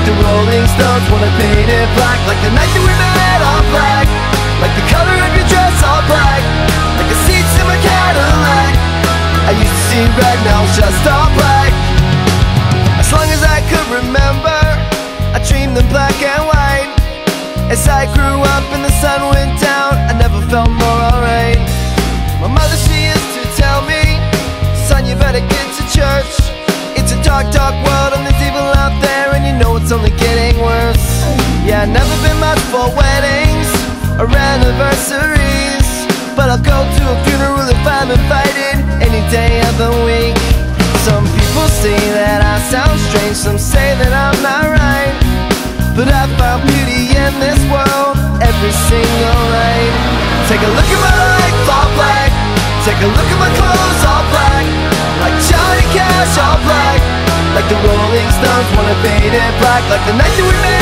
the Rolling Stones wanna paint it black, like the night that we met all black, like the color of your dress all black, like the seats in my Cadillac. I used to see red, now it's just all black. As long as I could remember, I dreamed in black and white. As I grew up and the sun went down, I never felt more alright. My mother, she used to tell me, son, you better get to church. It's a dark, dark world and there's evil out there, and you know it's only getting worse. Yeah, I've never been much for weddings or anniversaries, but I'll go to a funeral if I'm invited any day of the week. Some people say that I sound strange, some say that I'm not right, but I found beauty in this world every single night. Take a look at my life, all black. Take a look at my clothes, all black. Like Johnny Cash, all black. Like the Rolling Stones wanna paint it black, like the night that we met